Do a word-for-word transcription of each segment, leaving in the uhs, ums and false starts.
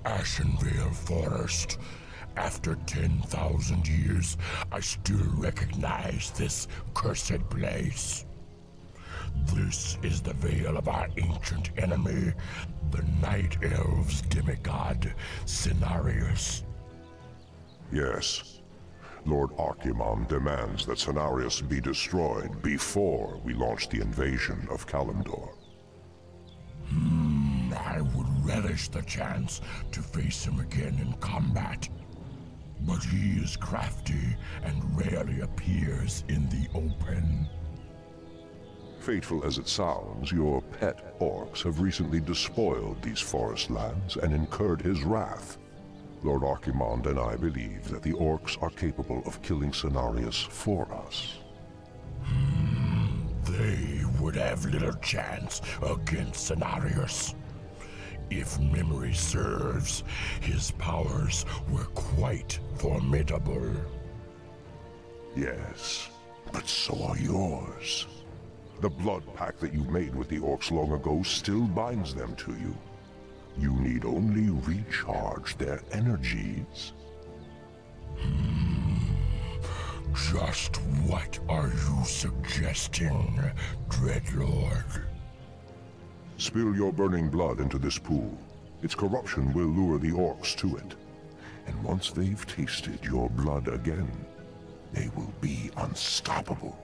Ashenvale Forest. After ten thousand years, I still recognize this cursed place. This is the veil of our ancient enemy, the Night Elves' demigod, Cenarius. Yes. Lord Archimon demands that Cenarius be destroyed before we launch the invasion of Kalimdor. Hmm, I would relish the chance to face him again in combat. But he is crafty and rarely appears in the open. Fateful as it sounds, your pet orcs have recently despoiled these forest lands and incurred his wrath. Lord Archimon and I believe that the orcs are capable of killing Cenarius for us. Hmm, they would have little chance against Cenarius. If memory serves, his powers were quite formidable. Yes, but so are yours. The blood pact that you made with the orcs long ago still binds them to you. You need only recharge their energies. Hmm. Just what are you suggesting, Dreadlord? Spill your burning blood into this pool. Its corruption will lure the orcs to it. And once they've tasted your blood again, they will be unstoppable.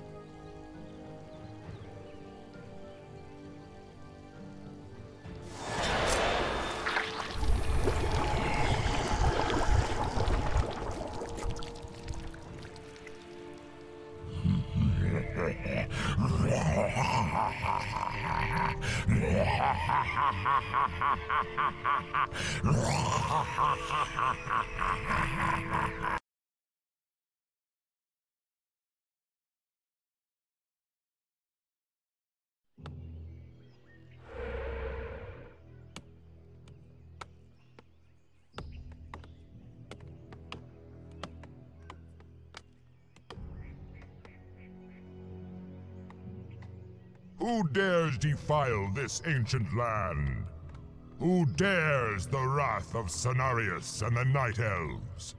Who dares defile this ancient land? Who dares the wrath of Cenarius and the Night Elves?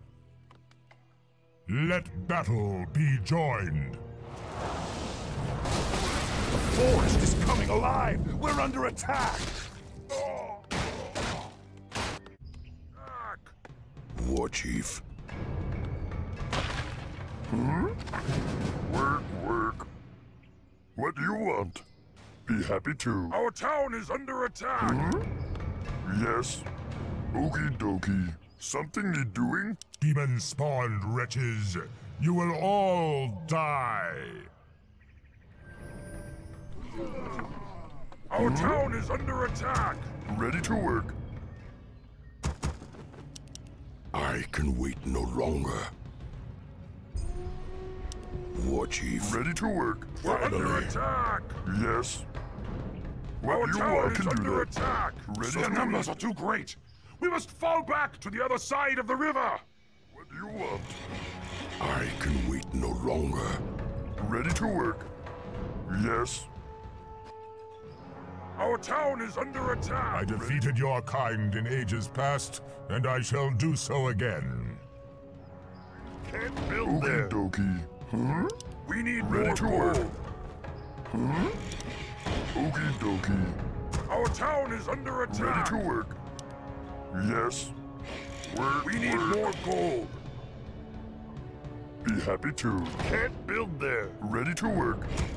Let battle be joined. The forest is coming alive! We're under attack! War Chief. Hmm? Work, work. What do you want? Be happy to. Our town is under attack! Hmm? Yes. Okie dokie. Something need doing? Demon-spawned wretches, you will all die! Our Hmm? town is under attack! Ready to work. I can wait no longer. War Chief. Ready to work. We're under Finally. attack! Yes. What Our do you town want? I is can do under that. attack! Ready The to numbers are too great! We must fall back to the other side of the river! What do you want? I can wait no longer. Ready to work. Yes. Our town is under attack! I defeated your kind in ages past, and I shall do so again. Can't build Okie there! dokie. Hmm? We need Ready more to gold! work. Hmm? Okie dokie. Our town is under Ready attack! to work. Yes. Work, We need work. more gold! Be happy to. Can't build there! Ready to work.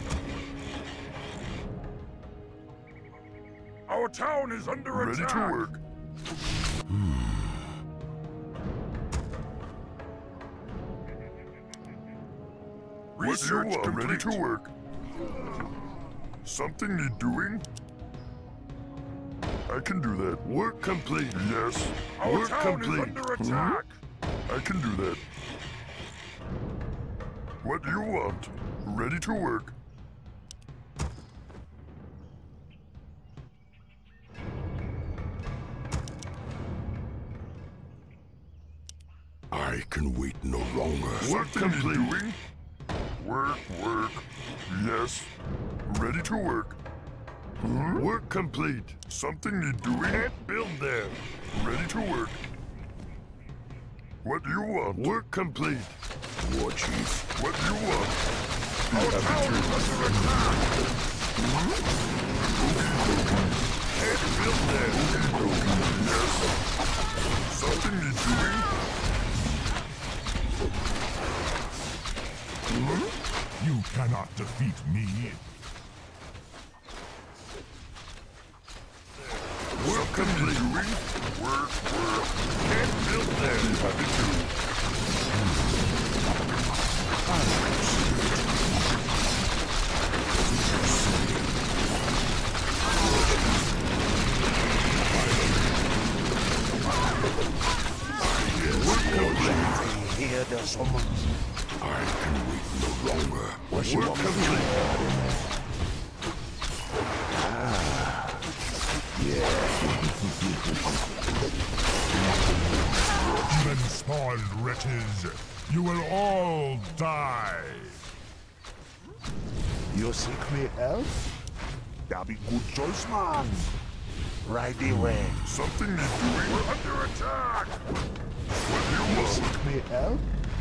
Our town is under Ready attack! to work. What do you Research want? complete! Ready to work. Something need doing? I can do that. Work complete. Yes. Our Work town complete. is under attack! I can do that. What do you want? Ready to work. I can wait no longer. Work complete. Doing? Work, work. Yes. Ready to work. Hmm? Work complete. Something need doing? Can't build there. Ready to work. What do you want? Work complete. War Chief. What do you want? Our town is under attack! Can't build there. Yes. Something need doing? Hmm? You cannot defeat me. Work complete. Doing? Work, work. Can't build there. Happy to. Here there's someone. I can wait no longer. What you want me to do? Ah. Yeah. Demon-spawned wretches, you will all die. You seek me, elf? That be good choice, man. Right away. Something is doing. We're under attack. What do you You want? seek me, elf?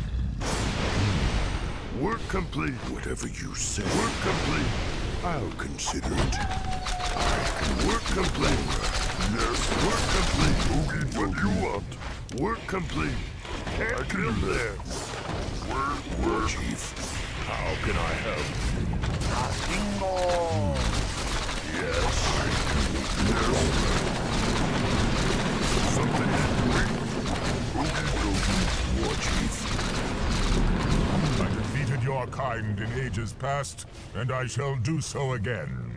Work complete. Whatever you say, Work complete. I'll consider it. I can Work complete. Yes, work complete. Oogie, what do you want? Work complete. Can't I can build there. Work, work. Chief. How can I help? Kalimdor. Yes, I can yes. Something is doing. Oogie, oogie. War Chief. I defeated your kind in ages past, and I shall do so again.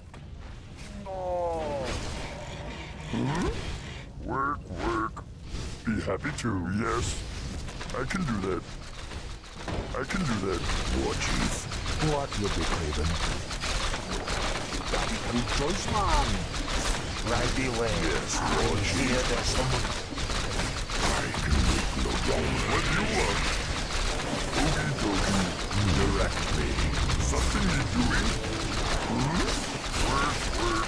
Hmm? Work, work. Be happy to, yes. I can do that. I can do that. War Chief. What you be craving? That be good choice, man. Right away. Yes, War Chief. Here there's someone. I can wait no longer. What do you want? Oogie dogie. Direct me. Something you doing? Hmm? Work, work.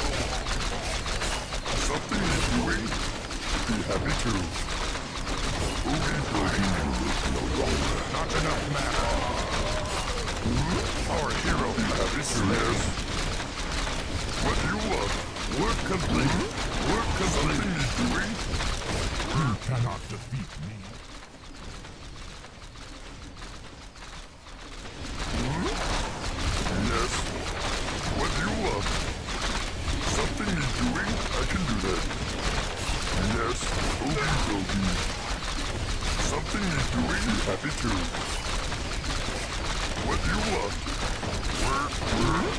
Something you doing? Be happy to. Oogie dogie. No longer. Not enough mana. Hmm? Our hero be happy to. Yes. What do you want? Work complete. Work complete. Something you doing? You cannot defeat me. Yes. What do you want? Something you doing? I can do that. Yes. Oogie dogie. Something you doing? Be happy to. What do you want? Work, work.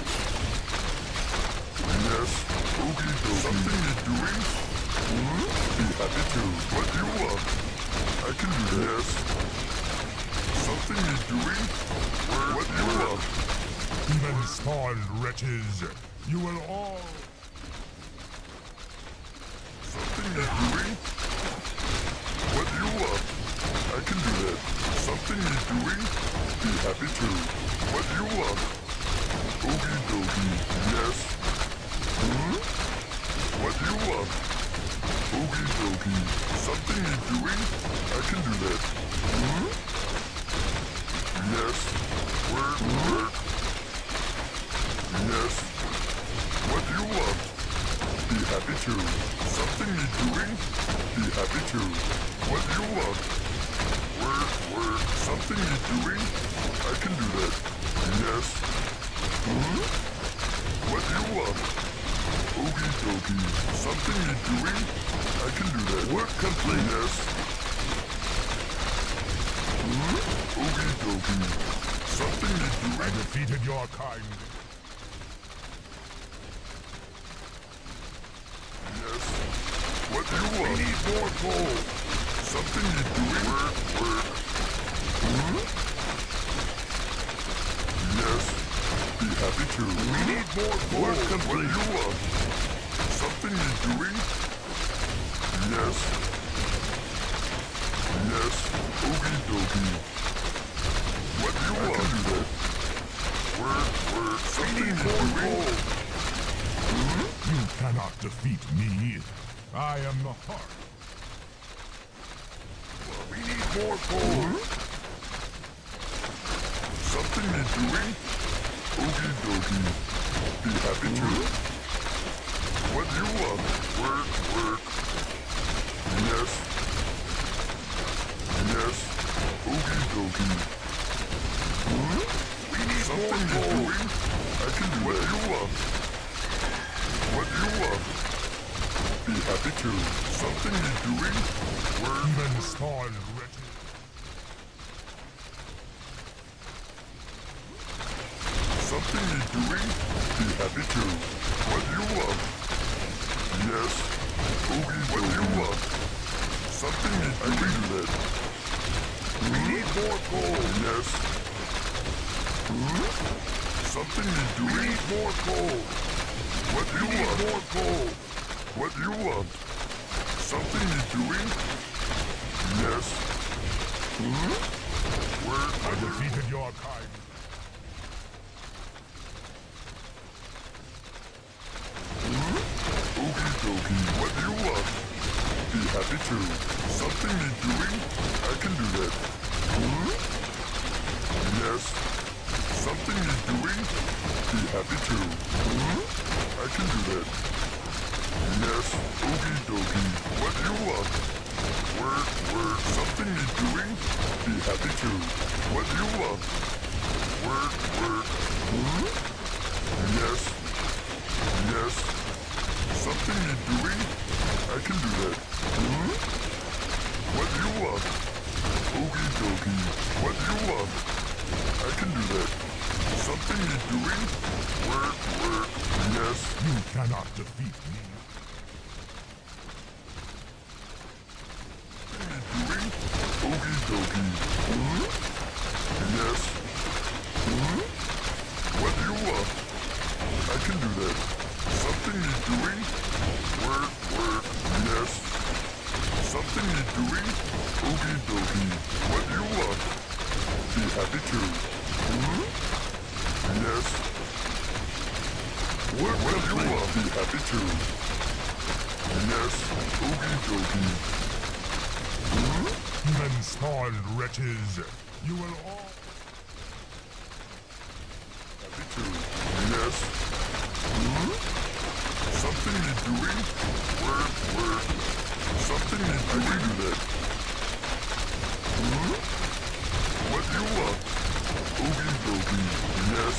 Yes. Oogie dogie. Something you doing? Hmm? Be happy to. What do you want? I can do that. Yes. Something you doing? Work, what do you want? Demon-spawned wretches, you will all... Something you're doing? What do you want? I can do that. Something you're doing? Be happy to. What do you want? Oogie dogie. Yes. Hmm? What do you want? Oogie dogie. Something you're doing? I can do that. Hmm? Yes. Work, work. Yes. What do you want? Be happy to. Something you're doing? Be happy to. What do you want? Work, work. Something you're doing? I can do that. Yes. Hmm? What do you want? Oogie dogie. Something you're doing? I can do that. Work complete. Yes. Hmm? Oogie dogie. Something you're doing? I defeated your kind. Yes. What do you want? We need more coal. Something you're doing? Work, work. Hmm? Yes. Be happy to. We need more coal. Work complete. What do you want? Something you're doing? Yes. Yes. Oogie dogie. What do you want? I can do that. Work, work. Something you're doing? You cannot defeat me. I am the heart. We need more coal. Something need doing? Okie dokie. Be happy to. What do you want? Work, work. Yes. Yes. Okie dokie. We need something more coal. Doing? I can do what that. You want? What do you want? Be happy to. Something need doing? Work. Even spawn wretched. Something you doing? Be happy to. What do you want? Yes. Ogie, what do you want? Something you doing? I can do that. We need more coal. Yes. Something you doing? We need more coal. What do you want? More coal. What do you want? Something you doing? Yes. Where I defeated your kind. Okie dokie, what do you want? Be happy to. Something need doing? I can do that. Yes. Something need doing? Be happy to. I can do that. Yes. Okie dokie, what do you want? Work, work. Something need doing? Be happy to. What do you want? Work, work. Yes. Yes. Something you're doing? I can do that. Hmm? What do you want? Okie dokie. What do you want? I can do that. Something you're doing? Work, work. Yes. You cannot defeat me. Something you're doing? Okie dokie. Hmm? Yes. Hmm? What do you want? I can do that. Something you're doing? Work, work, yes. Something you're doing? Okie dokie. What do you want? Be happy to. Hmm? Yes. What, what do you want? Be happy to. Yes. Okie dokie. Hmm? Even spawned wretches. You will all... Happy to. Yes. Hmm? Something you're doing? Work, work. Something you're doing? I can do that. Hmm? What do you want? Okie dokie. Yes.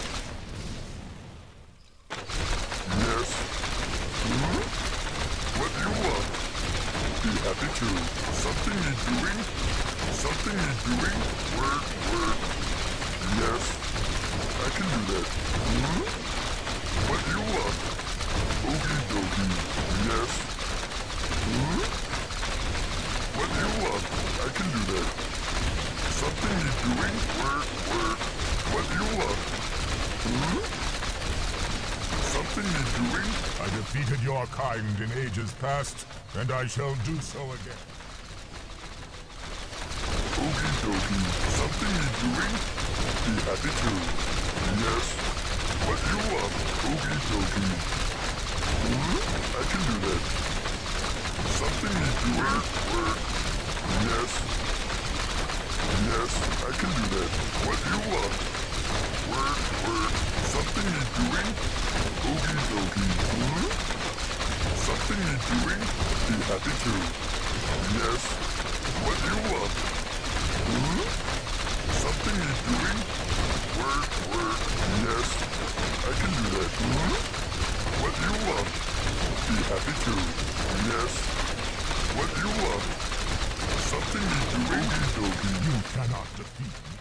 Yes. Hmm? What do you want? Be happy to. Something you're doing? Something you're doing? Work, work. Yes. I can do that. Hmm? What do you want? Okie dokie. Yes. Hmm? What do you want? I can do that. Something you're doing? Work, work. What do you want? Hmm? Something you're doing? I defeated your kind in ages past, and I shall do so again. Okie dokie. Something you're doing? Be happy to. Yes. What do you want? Okie dokie. Hmm? I can do that. Something you're doing? Work. Yes. Yes, I can do that. What do you want? Work, work. Something you're doing? Okie dokie. Hmm? Something you're doing? Be happy to. Yes. What do you want? Hmm? Something you're doing? Work, work. Yes. I can do that. Hmm? What do you want? Be happy to. Yes. What do you want? Something you're doing? Okie dokie. You cannot defeat me.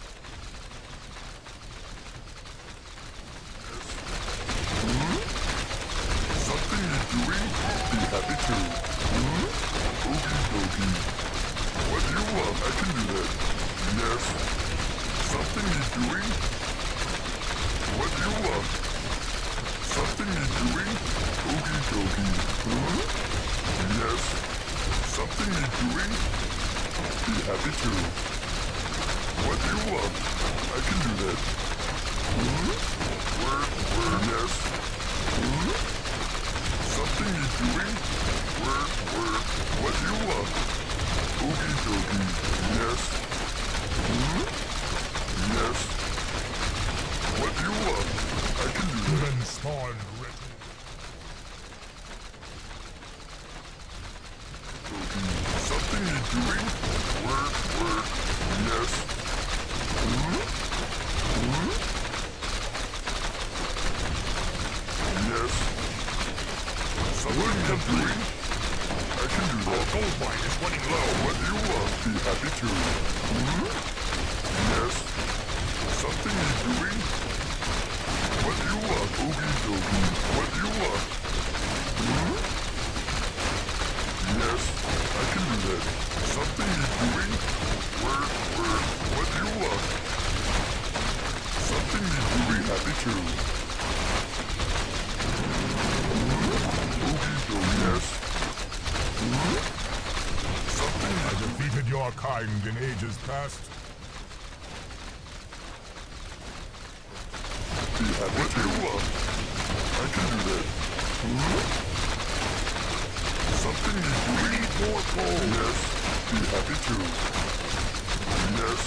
Hmm? Something you're doing? Be happy to. Hmm? Okie dokie. What do you want? I can do that. Yes. Something you're doing? What do you want? Something you're doing? Okie dokie. Hmm? Yes. Something you're doing? Be happy to. What do you want? I can do that. Hmm? Word, word, yes. Hmm? Something you doing? Where, where, what do you want? Oogie dogie, yes. Hmm? Yes. What do you want? I can do that. Even spawn ready. Something you doing? Where, where, yes. Hmm? Hmm? Yes. Something you doing? I can do that. Our gold mine is running low. What do you want? Be happy to. Hmm? Yes. Something you doing? What do you want? Oogie dogie. What do you want? Hmm? Yes, I can do that. Something you doing? Where, where, what do you want? Something you doing? Happy to. Hmm? Oogie dogie. Yes. Hmm? Something I you defeated your kind in ages past. Be happy what do you want? I can do that. Hmm? Something you do. We need more coal. Yes. Be happy to. Yes.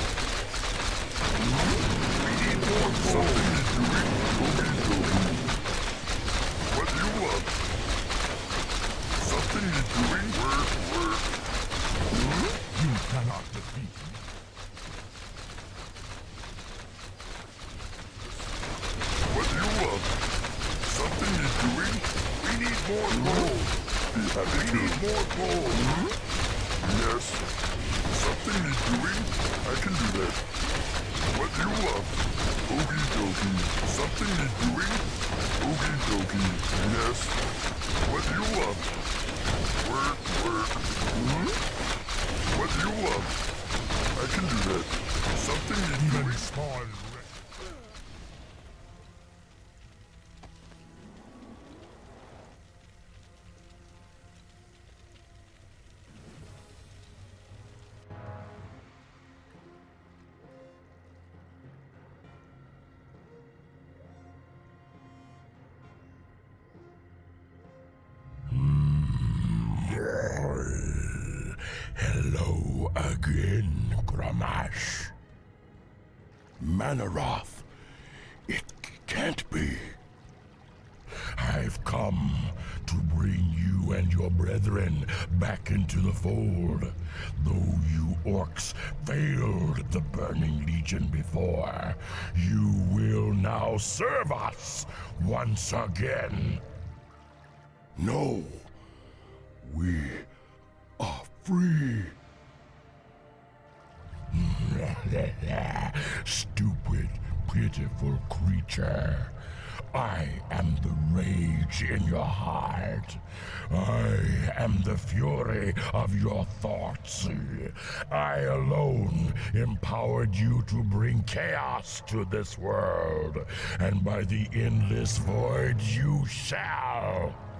Hmm? We need more coal. Something you doing? Oogie dogie. What do you want? Something you doing? Where, where? Hmm? You cannot defeat me. What do you want? Something you doing? We need more coal. Be happy we to. Need more coal. Hmm? Yes. Something you doing? I can do that. What do you want? Oogie dogie. Something you doing? Oogie dogie. Yes. What do you want? Where, where? Hmm? What do you want? I can do that. Something you Even doing? spawn ready. Hello again, Gramash. Manaroth, it can't be. I've come to bring you and your brethren back into the fold. Though you orcs failed the Burning Legion before, you will now serve us once again. No, we are free. Stupid, pitiful creature. I am the rage in your heart. I am the fury of your thoughts. I alone empowered you to bring chaos to this world, and by the endless void you shall.